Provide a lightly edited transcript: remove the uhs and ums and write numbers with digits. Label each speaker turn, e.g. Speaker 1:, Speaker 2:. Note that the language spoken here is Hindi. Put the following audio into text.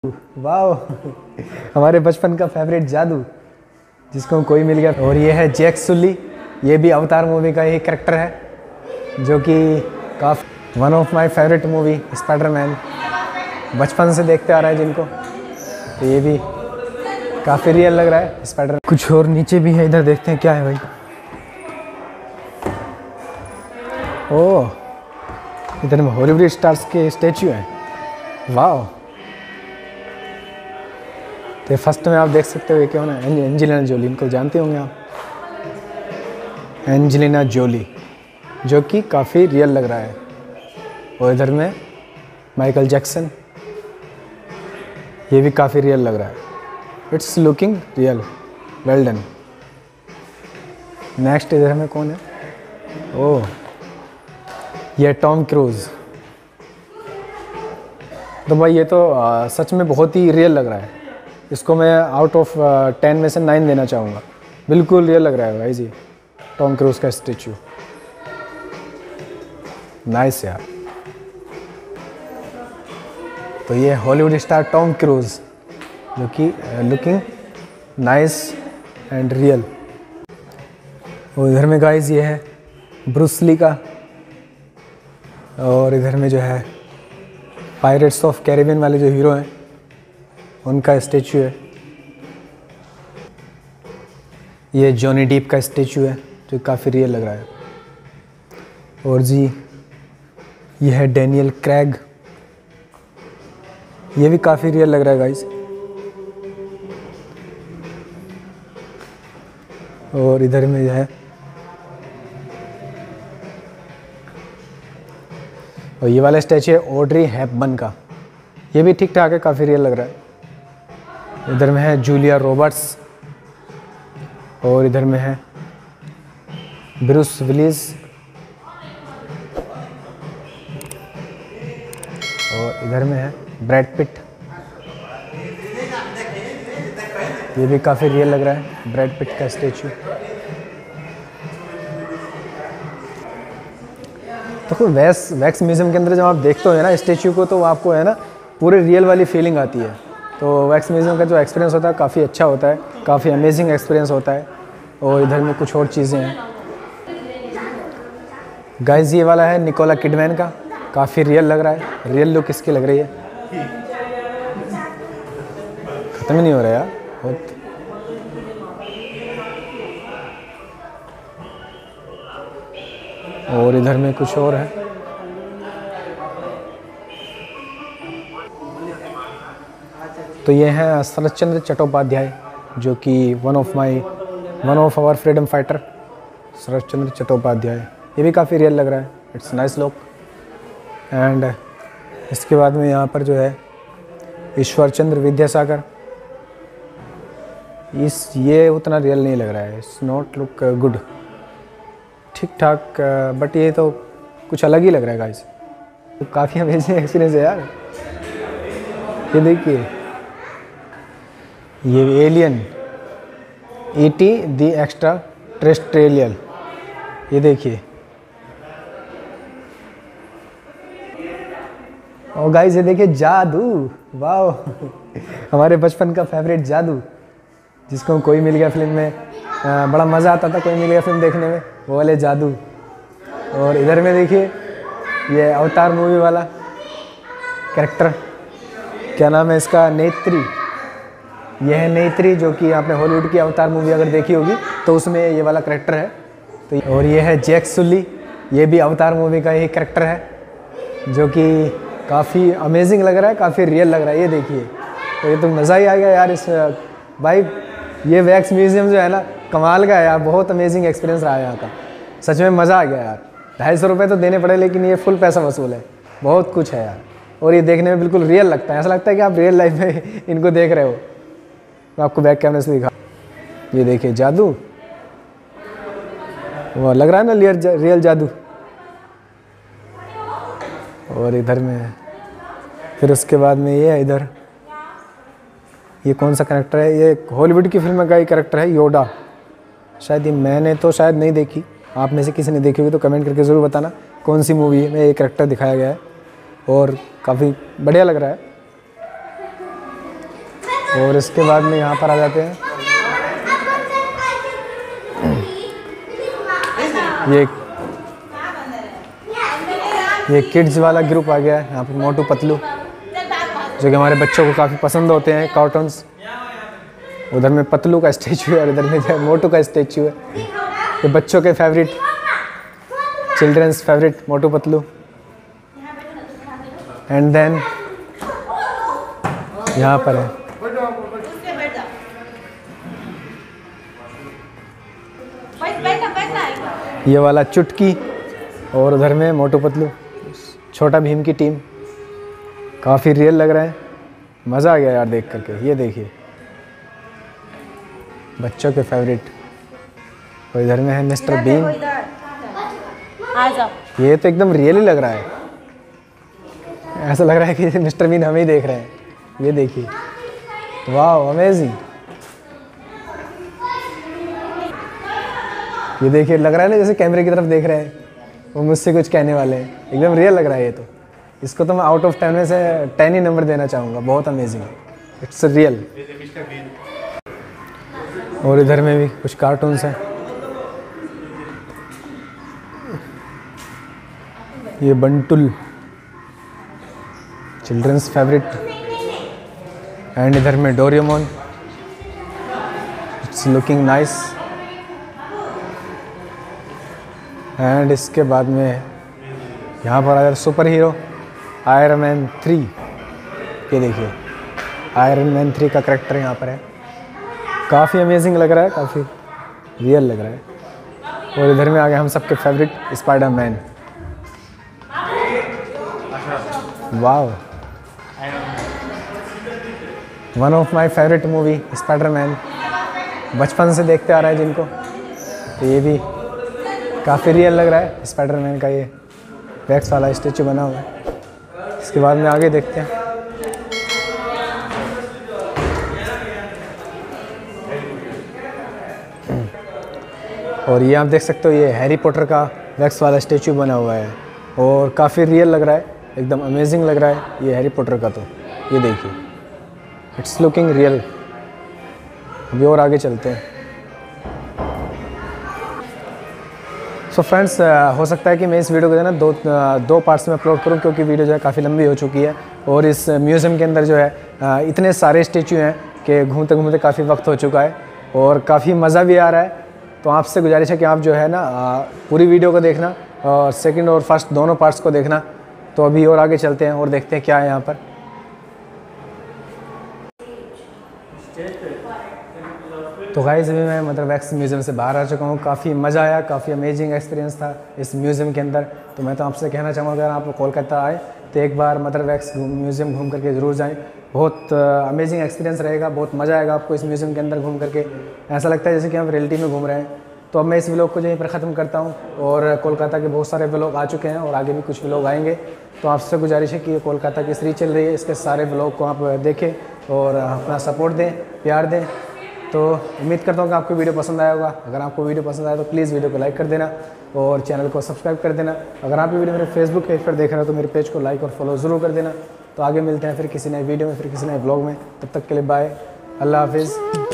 Speaker 1: वाह हमारे बचपन का फेवरेट जादू जिसको कोई मिल गया। और ये है जैक सुली, ये भी अवतार मूवी का ही कैरेक्टर है जो कि काफ़ी one of my favourite movie Spiderman, बचपन से देखते आ रहा है जिनको, तो ये भी काफ़ी रियल लग रहा है स्पाइडर। कुछ और नीचे भी है, इधर देखते हैं क्या है भाई। ओह, इधर में हॉलीवुड स्टार्स के स्टैचू हैं, वाह। तो फर्स्ट में आप देख सकते हो ये क्या होना है, एंजेलिना जोली, इनको जानते होंगे आप, एंजेलिना जोली, जो कि काफ़ी रियल लग रहा है। और इधर में माइकल जैक्सन, ये भी काफ़ी रियल लग रहा है, it's looking real, well done. Next इधर में कौन है, ओह ये टॉम क्रूज। तो भाई ये तो सच में बहुत ही रियल लग रहा है, इसको मैं आउट ऑफ 10 में से 9 देना चाहूँगा, बिल्कुल रियल लग रहा है भाई जी। टॉम क्रूज का स्टैचू नाइस यार। तो ये हॉलीवुड स्टार टॉम क्रूज जो कि लुकिंग नाइस एंड रियल। और इधर में गाइस ये है ब्रूस ली का, और इधर में जो है पायरेट्स ऑफ कैरिबियन वाले जो हीरो हैं उनका स्टैचू है। ये जॉनी डीप का स्टैचू है जो काफ़ी रियल लग रहा है। और जी ये है डैनियल क्रेग, ये भी काफ़ी रियल लग रहा है गाइस। और इधर में जो है और ये वाला स्टैचू है ऑड्री हेपबर्न का, ये भी ठीक ठाक है, काफ़ी रियल लग रहा है। इधर में है जूलिया रॉबर्ट्स, और इधर में है ब्रूस विलिस, और इधर में है ब्रैड पिट, ये भी काफ़ी रियल लग रहा है, ब्रैड पिट का स्टैचू। तो वैक्स म्यूज़ियम के अंदर जब आप देखते हो ना स्टैचू को, तो आपको है ना पूरे रियल वाली फीलिंग आती है। तो वैक्स म्यूज़ियम का जो एक्सपीरियंस होता है काफ़ी अच्छा होता है, काफ़ी अमेजिंग एक्सपीरियंस होता है। और इधर में कुछ और चीज़ें हैं गाइस, ये वाला है निकोला किडमैन का, काफ़ी रियल लग रहा है, रियल लुक इसकी लग रही है, ख़त्म ही नहीं हो रहा यार बहुत। और इधर में कुछ और है, तो ये हैं शरत चंद्र चट्टोपाध्याय जो कि one of our freedom fighter Sharat Chandra Chattopadhyay, ये भी काफ़ी रियल लग रहा है, इट्स नाइस लुक। एंड इसके बाद में यहाँ पर जो है ईश्वर चंद्र विद्यासागर, ये उतना रियल नहीं लग रहा है, इट्स नॉट लुक गुड, ठीक ठाक, बट ये तो कुछ अलग ही लग रहा है गाइस। तो काफ़ी अमेजिंग एक्सपीरियंस है यार। ये देखिए ये alien E.T. The extra terrestrial, ये देखिए। और गाइस ये देखिए जादू, वाह हमारे बचपन का फेवरेट जादू जिसको कोई मिल गया फिल्म में, बड़ा मज़ा आता था कोई मिल गया फिल्म देखने में, वो वाले जादू। और इधर में देखिए ये अवतार मूवी वाला कैरेक्टर, क्या नाम है इसका, नेत्री, यह है नेत्री, जो कि आपने हॉलीवुड की अवतार मूवी अगर देखी होगी तो उसमें ये वाला कैरेक्टर है। तो और ये है जैक सुली, ये भी अवतार मूवी का ही कैरेक्टर है जो कि काफ़ी अमेजिंग लग रहा है, काफ़ी रियल लग रहा है, ये देखिए। तो ये तो मज़ा ही आ गया यार इस भाई, ये वैक्स म्यूज़ियम जो है ना कमाल का है यार, बहुत अमेजिंग एक्सपीरियंस रहा यहाँ का, सच में मज़ा आ गया यार। 250 रुपये तो देने पड़े, लेकिन ये फुल पैसा वसूल है, बहुत कुछ है यार। और ये देखने में बिल्कुल रियल लगता है, ऐसा लगता है कि आप रियल लाइफ में इनको देख रहे हो। मैं आपको बैक कैमरे से दिखा, ये देखिए जादू, वो लग रहा है ना रियल जादू। और इधर में फिर उसके बाद में ये है, इधर ये कौन सा कैरेक्टर है, ये हॉलीवुड की फिल्म का ही कैरेक्टर है योडा, शायद ये मैंने तो शायद नहीं देखी, आप में से किसी ने देखी होगी तो कमेंट करके ज़रूर बताना कौन सी मूवी में ये कैरेक्टर दिखाया गया है, और काफ़ी बढ़िया लग रहा है। और इसके बाद में यहाँ पर आ जाते हैं, ये किड्स वाला ग्रुप आ गया है। यहाँ पर मोटू पतलू जो कि हमारे बच्चों को काफ़ी पसंद होते हैं कार्टून्स। उधर में पतलू का स्टैचू है और इधर में जो मोटू का स्टैचू है। ये बच्चों के favourite, children's favourite Motu Patlu. And then यहाँ पर है ये वाला चुटकी और उधर में मोटू पतलू, छोटा भीम की टीम। काफ़ी रियल लग रहा है, मज़ा आ गया यार देख करके। ये देखिए बच्चों के फेवरेट। और इधर में है मिस्टर बीन। ये तो एकदम रियल ही लग रहा है, ऐसा लग रहा है कि मिस्टर बीन हमें ही देख रहे हैं। ये देखिए, वाह अमेजिंग। ये देखिए लग रहा है ना जैसे कैमरे की तरफ देख रहे हैं, वो मुझसे कुछ कहने वाले हैं। एकदम रियल लग रहा है ये तो। इसको तो मैं आउट ऑफ 10 में से 10 ही नंबर देना चाहूँगा। बहुत अमेजिंग है, इट्स रियल। और इधर में भी कुछ कार्टून्स हैं। ये बंटुल, चिल्ड्रंस फेवरेट। एंड इधर में Doraemon, it's looking nice. And इसके बाद में यहाँ पर आया सुपर हीरो आयरन मैन 3। ये देखिए आयरन मैन 3 का करेक्टर यहाँ पर है। काफ़ी अमेजिंग लग रहा है, काफ़ी रियल लग रहा है। और इधर में आ गया हम सबके फेवरेट स्पाइडरमैन। वाह, one of my favourite movie Spiderman. बचपन से देखते आ रहा है जिनको, तो ये भी काफ़ी रियल लग रहा है। स्पाइडरमैन का ये वैक्स वाला स्टैचू बना हुआ है। इसके बाद में आगे देखते हैं। और ये आप देख सकते हो, ये हैरी पॉटर का वैक्स वाला स्टैचू बना हुआ है और काफ़ी रियल लग रहा है, एकदम अमेजिंग लग रहा है ये हैरी पॉटर का। तो ये देखिए इट्स लुकिंग रियल। अभी और आगे चलते हैं। सो फ्रेंड्स, हो सकता है कि मैं इस वीडियो को जो है ना दो पार्ट्स में अपलोड करूं, क्योंकि वीडियो जो है काफ़ी लंबी हो चुकी है। और इस म्यूज़ियम के अंदर जो है इतने सारे स्टेचू हैं कि घूमते घूमते काफ़ी वक्त हो चुका है और काफ़ी मज़ा भी आ रहा है। तो आपसे गुजारिश है कि आप जो है ना पूरी वीडियो को देखना और सेकंड और फर्स्ट दोनों पार्ट्स को देखना। तो अभी और आगे चलते हैं और देखते हैं क्या है यहाँ पर। तो गाइस अभी मैं मतलब वैक्स म्यूज़ियम से बाहर आ चुका हूँ। काफ़ी मज़ा आया, काफ़ी अमेजिंग एक्सपीरियंस था इस म्यूज़ियम के अंदर। तो मैं तो आपसे कहना चाहूँगा, अगर आप कोलकाता आए तो एक बार मदर वैक्स म्यूज़ियम घूम करके ज़रूर जाएं। बहुत अमेजिंग एक्सपीरियंस रहेगा, बहुत मज़ा आएगा आपको इस म्यूज़ियम के अंदर घूम करके। ऐसा लगता है जैसे कि हम रियलिटी में घूम रहे हैं। तो अब मैं इस व्लॉग को यहीं पर ख़त्म करता हूँ। और कोलकाता के बहुत सारे व्लॉग आ चुके हैं और आगे भी कुछ व्लॉग आएंगे। तो आपसे गुजारिश है कि कोलकाता की सीरीज चल रही है, इसके सारे व्लॉग को आप देखें और अपना सपोर्ट दें, प्यार दें। तो उम्मीद करता हूँ कि आपको वीडियो पसंद आया होगा। अगर आपको वीडियो पसंद आया तो प्लीज़ वीडियो को लाइक कर देना और चैनल को सब्सक्राइब कर देना। अगर आप ये वीडियो मेरे फेसबुक पेज पर देख रहे हो तो मेरे पेज को लाइक और फॉलो ज़रूर कर देना। तो आगे मिलते हैं फिर किसी नए वीडियो में, फिर किसी नए ब्लॉग में। तब तक के लिए बाय, अल्लाह हाफिज़।